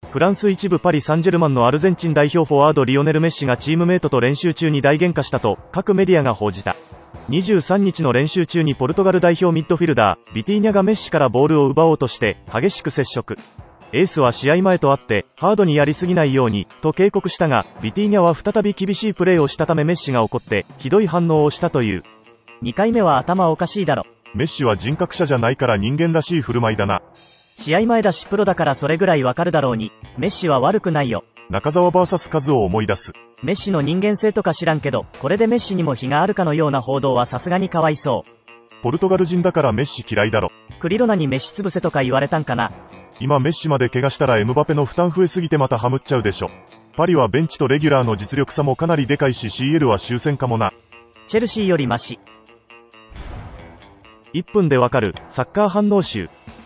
フランス一部パリ・サンジェルマンのアルゼンチン代表フォワードリオネル・メッシがチームメイトと練習中に大喧嘩したと各メディアが報じた。23日の練習中にポルトガル代表ミッドフィルダービティーニャがメッシからボールを奪おうとして激しく接触。エースは試合前とあってハードにやりすぎないようにと警告したが、ビティーニャは再び厳しいプレーをしたためメッシが怒ってひどい反応をしたという。 2回目は頭おかしいだろ。 メッシは人格者じゃないから人間らしい振る舞いだな。 試合前だしプロだからそれぐらいわかるだろうに。メッシは悪くないよ。 中澤 VS カズを思い出す。 メッシの人間性とか知らんけど、これでメッシにも非があるかのような報道はさすがにかわいそう。 ポルトガル人だからメッシ嫌いだろ。 クリロナにメッシ潰せとか言われたんかな。 今メッシまで怪我したらエムバペの負担増えすぎてまたハムっちゃうでしょ。パリはベンチとレギュラーの実力差もかなりでかいし CL は終戦かもな。 チェルシーよりマシ。 1分でわかるサッカー反応集。